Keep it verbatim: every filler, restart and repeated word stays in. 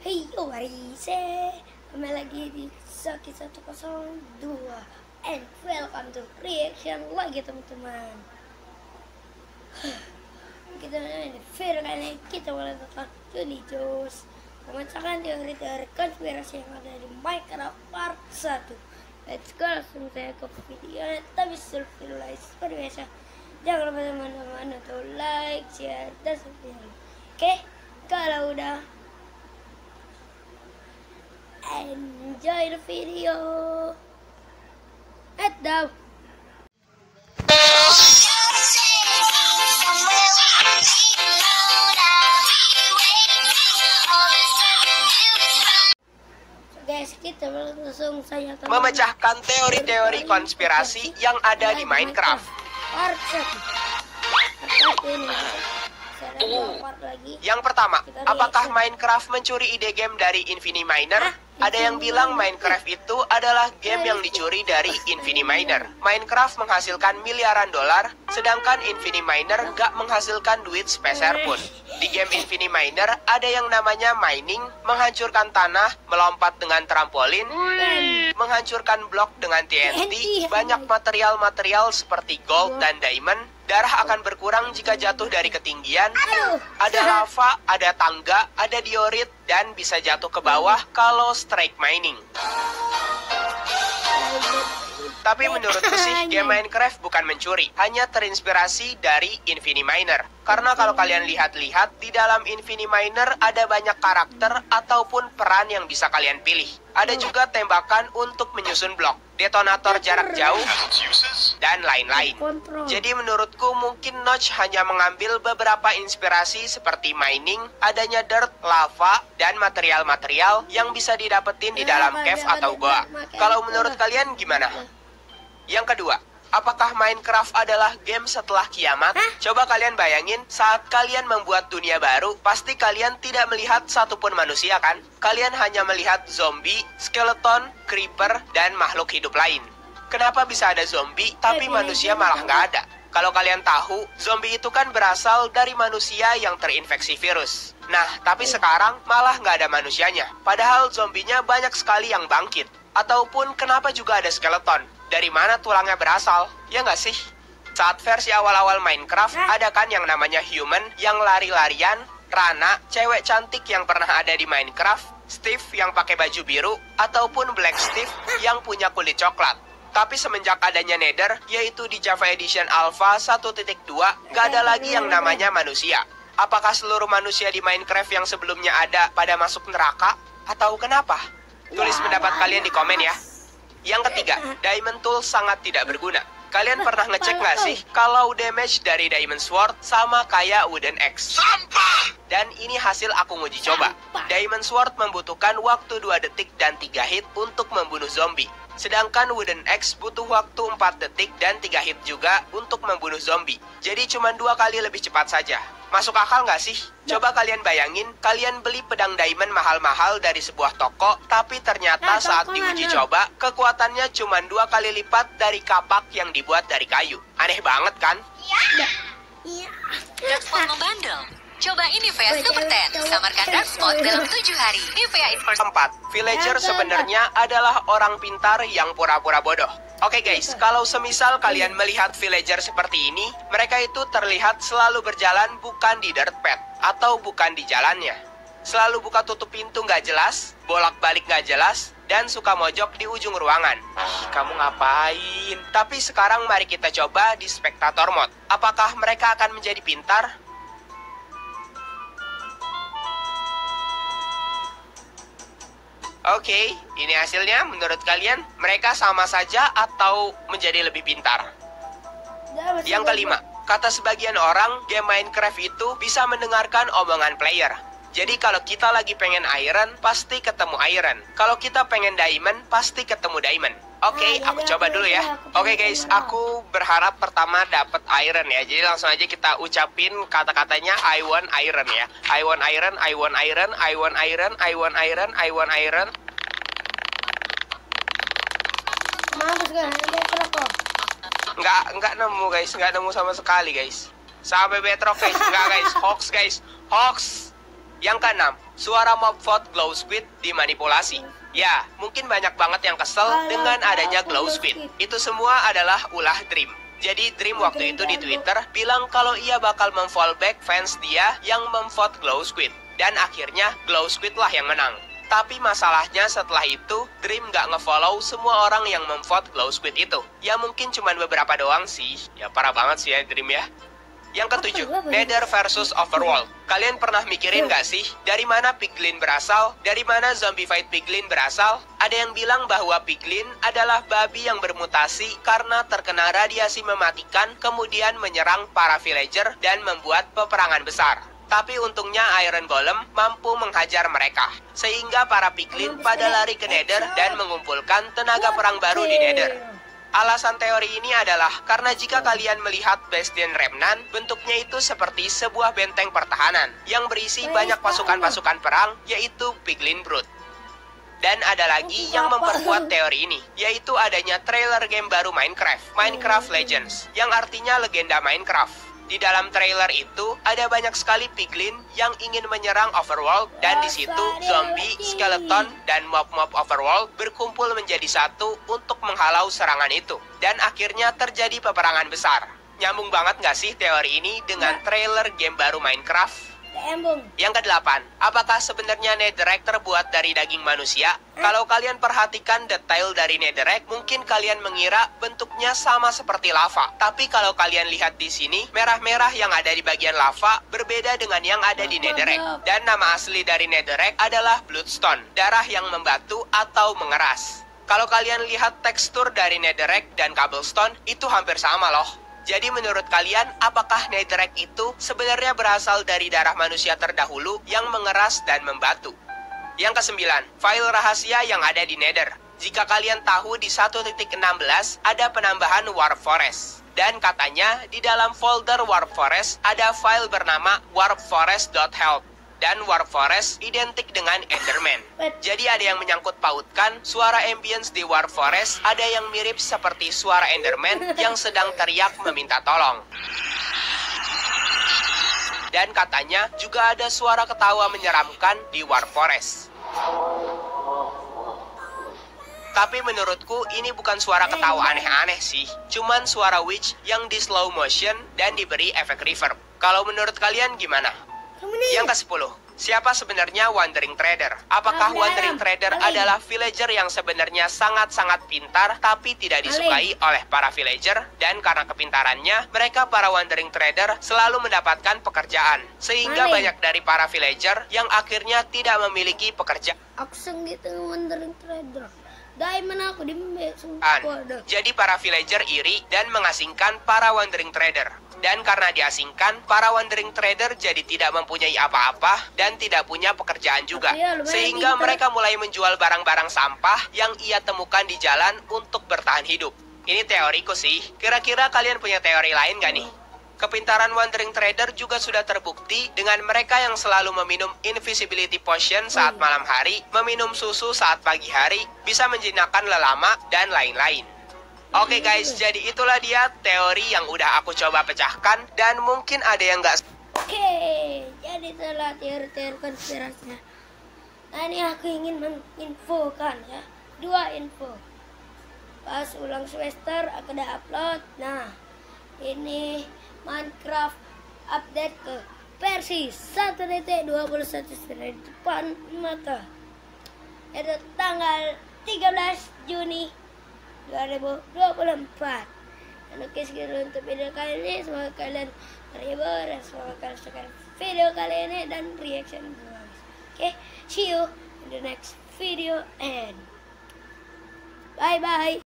Hey yo Warise, kembali lagi di Zaki seratus dua and welcome to reaction lagi teman-teman. Kita di video kali ini kita mulai tentang Johnny Jones memecahkan teori-teori konspirasi yang ada di Minecraft Part satu. Let's go, langsung saya ke videonya. Tapi sebelum like seperti biasa, jangan lupa teman-teman untuk like, share, dan subscribe. Oke, kalau udah enjoy the video. Head down. So guys, kita langsung saja memecahkan teori-teori konspirasi yang ada di Minecraft. Part satu. Yang pertama, apakah Minecraft mencuri ide game dari Infiniminer? Ada yang bilang Minecraft itu adalah game yang dicuri dari Infiniminer. Minecraft menghasilkan miliaran dolar, sedangkan Infiniminer nggak menghasilkan duit sepeser pun. Di game Infiniminer ada yang namanya mining, menghancurkan tanah, melompat dengan trampolin, menghancurkan blok dengan T N T, banyak material-material seperti gold dan diamond. Darah akan berkurang jika jatuh dari ketinggian. Ada lava, ada tangga, ada diorit, dan bisa jatuh ke bawah kalau strike mining. Tapi menurutku sih, game Minecraft bukan mencuri, hanya terinspirasi dari Infiniminer. Karena kalau kalian lihat-lihat, di dalam Infiniminer ada banyak karakter ataupun peran yang bisa kalian pilih. Ada juga tembakan untuk menyusun blok, detonator jarak jauh, dan lain-lain. Jadi menurutku mungkin Notch hanya mengambil beberapa inspirasi seperti mining, adanya dirt, lava, dan material-material yang bisa didapetin di dalam cave atau goa. Kalau menurut kalian gimana? Yang kedua, apakah Minecraft adalah game setelah kiamat? Hah? Coba kalian bayangin, saat kalian membuat dunia baru, pasti kalian tidak melihat satupun manusia kan? Kalian hanya melihat zombie, skeleton, creeper, dan makhluk hidup lain. Kenapa bisa ada zombie, tapi manusia malah nggak ada? Kalau kalian tahu, zombie itu kan berasal dari manusia yang terinfeksi virus. Nah, tapi sekarang malah nggak ada manusianya. Padahal zombinya banyak sekali yang bangkit. Ataupun kenapa juga ada skeleton? Dari mana tulangnya berasal? Ya nggak sih? Saat versi awal-awal Minecraft, ada kan yang namanya human yang lari-larian, Rana, cewek cantik yang pernah ada di Minecraft, Steve yang pakai baju biru, ataupun Black Steve yang punya kulit coklat. Tapi semenjak adanya Nether, yaitu di Java Edition Alpha satu titik dua, nggak ada lagi yang namanya manusia. Apakah seluruh manusia di Minecraft yang sebelumnya ada pada masuk neraka? Atau kenapa? Tulis pendapat kalian di komen ya. Yang ketiga, Diamond Tool sangat tidak berguna. Kalian pernah ngecek nggak sih kalau damage dari Diamond Sword sama kayak Wooden Axe? Sampah! Dan ini hasil aku nguji coba. Diamond Sword membutuhkan waktu dua detik dan tiga hit untuk membunuh zombie. Sedangkan Wooden Axe butuh waktu empat detik dan tiga hit juga untuk membunuh zombie. Jadi cuma dua kali lebih cepat saja. Masuk akal nggak sih? Coba kalian bayangin, kalian beli pedang diamond mahal-mahal dari sebuah toko, tapi ternyata nah, saat diuji mana? Coba, kekuatannya cuma dua kali lipat dari kapak yang dibuat dari kayu. Aneh banget kan? Iya. Iya. Darkspot membandel. Coba Nivea Super Ten, samarkan Darkspot dalam tujuh hari. Nivea Infors. Empat, villager sebenarnya adalah orang pintar yang pura-pura bodoh. Oke okay guys, kalau semisal kalian melihat villager seperti ini, mereka itu terlihat selalu berjalan bukan di dirt path, atau bukan di jalannya. Selalu buka tutup pintu nggak jelas, bolak-balik nggak jelas, dan suka mojok di ujung ruangan. Kamu ngapain? Tapi sekarang mari kita coba di Spectator Mode. Apakah mereka akan menjadi pintar? Oke, okay, ini hasilnya. Menurut kalian, mereka sama saja atau menjadi lebih pintar? Yang kelima, kata sebagian orang, game Minecraft itu bisa mendengarkan omongan player. Jadi kalau kita lagi pengen iron, pasti ketemu iron. Kalau kita pengen diamond, pasti ketemu diamond. Oke, okay, aku coba dulu ya. Oke okay guys, aku berharap pertama dapat iron ya. Jadi langsung aja kita ucapin kata-katanya I want iron ya. I want iron, I want iron, I want iron, I want iron, I want iron. Mampus kan, Nggak, nggak nemu guys, nggak nemu sama sekali guys. Sampai bedrock guys, nggak guys, hoax guys, hoax. Yang keenam, suara mob vote Glow Squid dimanipulasi. Ya, mungkin banyak banget yang kesel dengan adanya Glow Squid. Itu semua adalah ulah Dream. Jadi Dream waktu itu di Twitter bilang kalau ia bakal memfallback fans dia yang memvote Glow Squid. Dan akhirnya Glow Squid lah yang menang. Tapi masalahnya setelah itu, Dream nggak ngefollow semua orang yang memvote Glow Squid itu. Ya mungkin cuma beberapa doang sih. Ya parah banget sih ya Dream ya. Yang ketujuh, Nether versus Overworld. Kalian pernah mikirin gak sih, dari mana Piglin berasal? Dari mana Zombified Piglin berasal? Ada yang bilang bahwa Piglin adalah babi yang bermutasi karena terkena radiasi mematikan, kemudian menyerang para villager dan membuat peperangan besar. Tapi untungnya Iron Golem mampu menghajar mereka, sehingga para Piglin pada lari ke Nether dan mengumpulkan tenaga perang baru di Nether. Alasan teori ini adalah karena jika kalian melihat Bastion Remnant, bentuknya itu seperti sebuah benteng pertahanan yang berisi banyak pasukan-pasukan perang, yaitu Piglin Brood. Dan ada lagi yang memperkuat teori ini, yaitu adanya trailer game baru Minecraft, Minecraft Legends, yang artinya legenda Minecraft. Di dalam trailer itu ada banyak sekali piglin yang ingin menyerang Overworld, dan di situ zombie, skeleton, dan mob-mob Overworld berkumpul menjadi satu untuk menghalau serangan itu. Dan akhirnya terjadi peperangan besar. Nyambung banget nggak sih teori ini dengan trailer game baru Minecraft? Yang kedelapan, apakah sebenarnya Netherrack terbuat dari daging manusia? Kalau kalian perhatikan detail dari Netherrack, mungkin kalian mengira bentuknya sama seperti lava. Tapi kalau kalian lihat di sini, merah-merah yang ada di bagian lava berbeda dengan yang ada di Netherrack. Dan nama asli dari Netherrack adalah Bloodstone, darah yang membatu atau mengeras. Kalau kalian lihat tekstur dari Netherrack dan Cobblestone, itu hampir sama loh. Jadi menurut kalian, apakah Netherrack itu sebenarnya berasal dari darah manusia terdahulu yang mengeras dan membatu? Yang kesembilan, file rahasia yang ada di Nether. Jika kalian tahu di satu titik enam belas ada penambahan Warp Forest. Dan katanya di dalam folder Warp Forest ada file bernama warp forest dot help. Dan Warp Forest identik dengan Enderman. Jadi ada yang menyangkut pautkan suara ambience di Warp Forest ada yang mirip seperti suara Enderman yang sedang teriak meminta tolong. Dan katanya juga ada suara ketawa menyeramkan di Warp Forest. Tapi menurutku ini bukan suara ketawa aneh-aneh sih. Cuman suara witch yang di slow motion dan diberi efek reverb. Kalau menurut kalian gimana? Yang kesepuluh, siapa sebenarnya Wandering Trader? Apakah Wandering Trader adalah villager yang sebenarnya sangat-sangat pintar tapi tidak disukai oleh para villager? Dan karena kepintarannya, mereka para Wandering Trader selalu mendapatkan pekerjaan. Sehingga banyak dari para villager yang akhirnya tidak memiliki pekerjaan. Akseng gitu Wandering Trader. Diamond aku di Jadi para villager iri dan mengasingkan para Wandering Trader. Dan karena diasingkan, para Wandering Trader jadi tidak mempunyai apa-apa dan tidak punya pekerjaan juga. Sehingga mereka mulai menjual barang-barang sampah yang ia temukan di jalan untuk bertahan hidup. Ini teoriku sih. Kira-kira kalian punya teori lain gak nih? Kepintaran Wandering Trader juga sudah terbukti dengan mereka yang selalu meminum Invisibility Potion saat malam hari, meminum susu saat pagi hari, bisa menjinakkan lelama, dan lain-lain. Oke guys, jadi itulah dia teori yang udah aku coba pecahkan, dan mungkin ada yang nggak... Oke, jadi itulah teori-teori konspirasinya. Nah ini aku ingin menginfokan ya, dua info. Pas ulang semester aku udah upload. Nah, ini Minecraft update ke versi satu titik dua puluh satu di depan mata. Itu tanggal tiga belas Juni dua ribu dua puluh empat. Dan oke segitu untuk video kali ini. Semoga kalian terhibur dan semoga kalian suka video kali ini dan reaction. Oke, see you in the next video and bye bye.